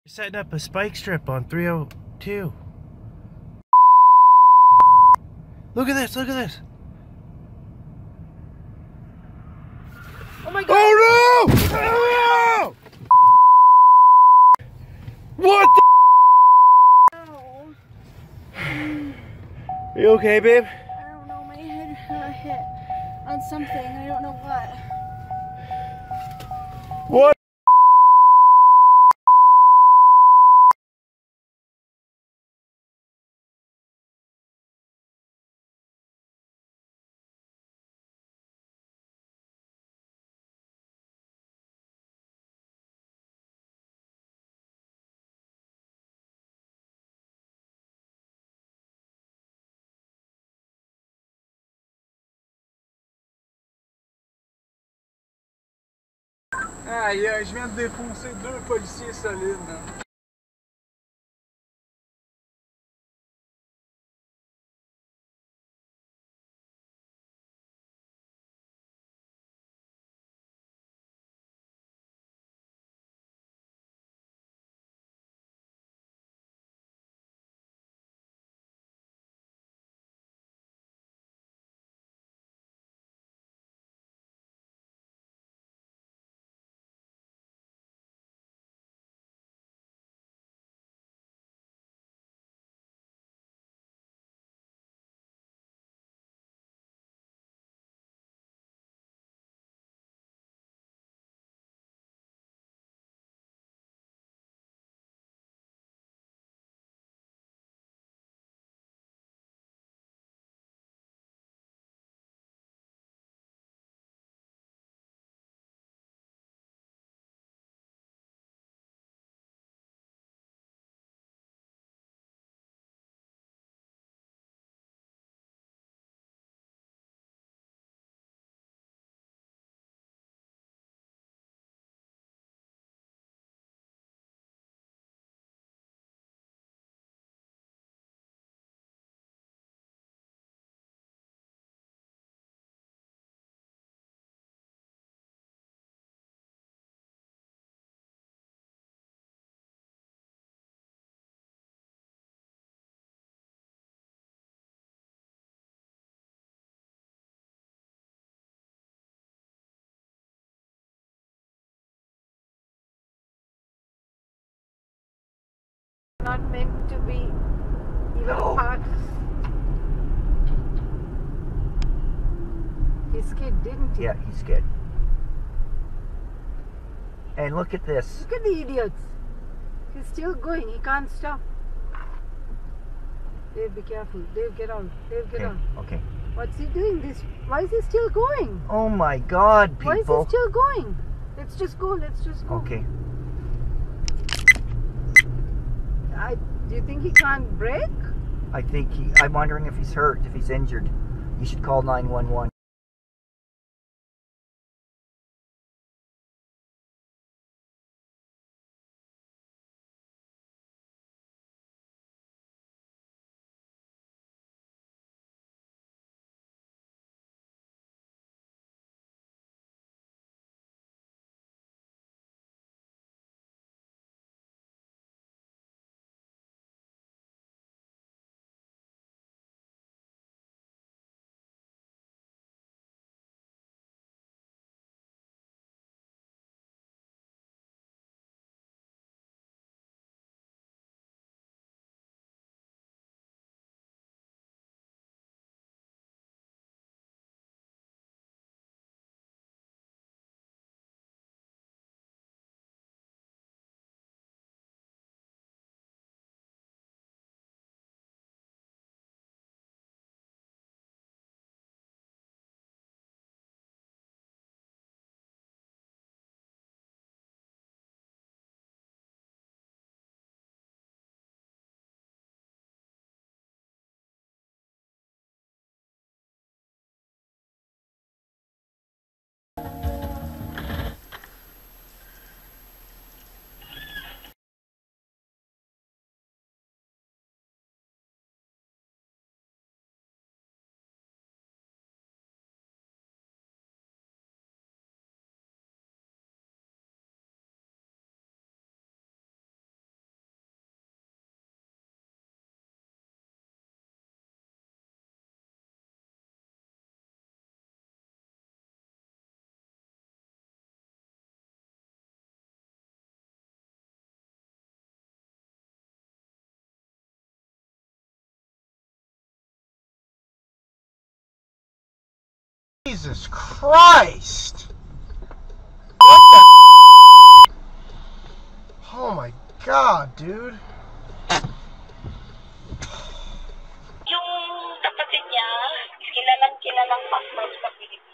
Setting up a spike strip on 302. Look at this, look at this. Oh my god! Oh no! Oh, no! What the? Ow. Are you okay, babe? I don't know, my head hit on something, I don't know what. What? Aïe, je viens de défoncer 2 policiers solides. Not meant to be even part. He skid, didn't he? Yeah, he's scared. And look at this. Look at the idiots. He's still going. He can't stop. Dave, be careful. Dave, get out. Dave, get out. Okay. What's he doing? This? Why is he still going? Oh my God, people. Why is he still going? Let's just go. Let's just go. Okay. Do you think he can't brake? I think I'm wondering if he's hurt, if he's injured. You should call 911. Jesus Christ! What the? Oh my God, dude. Yung kapatid niya, kilalang passport sa Pilipinas.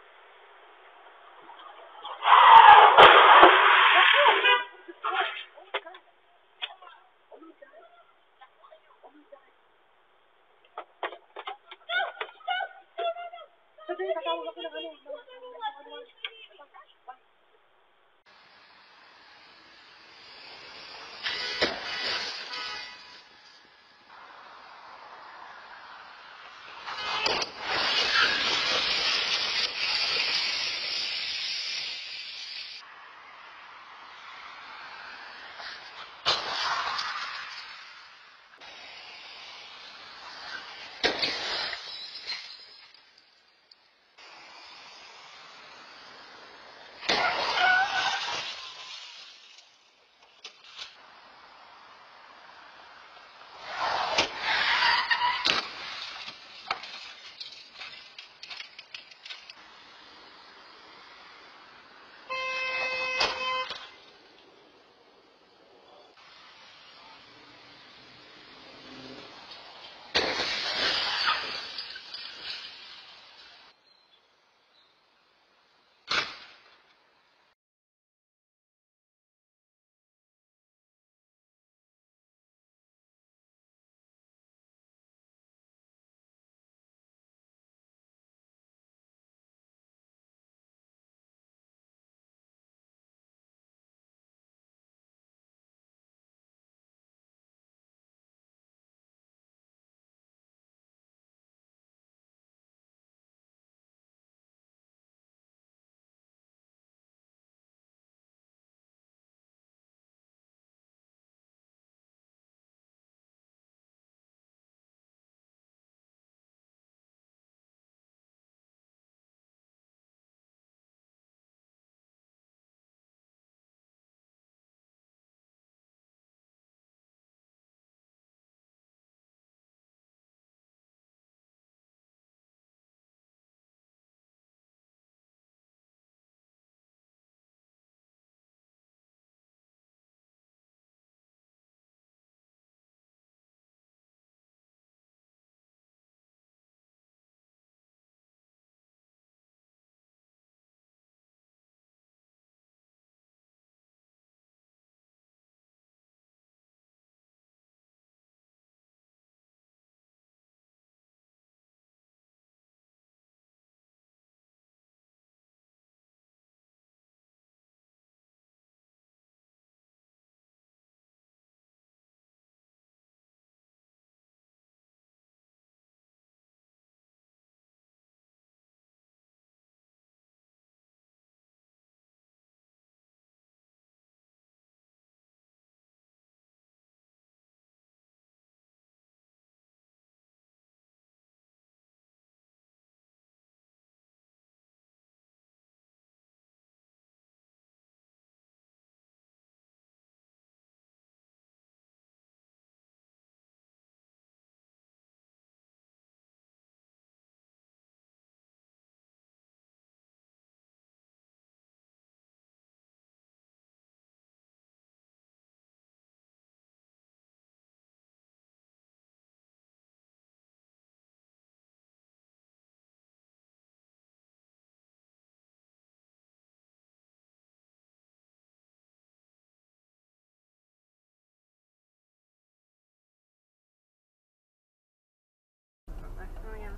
Oh yeah.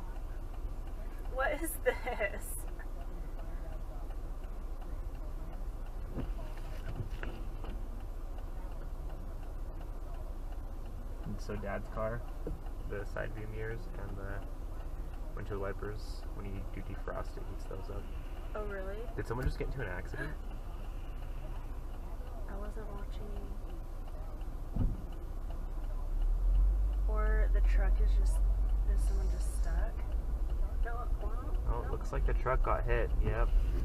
What is this? So Dad's car, the side view mirrors and the windshield wipers, when you do defrost, it heats those up. Oh really? Did someone just get into an accident? I wasn't watching. Or the truck is someone just stuck? Oh, it looks like the truck got hit. Yep.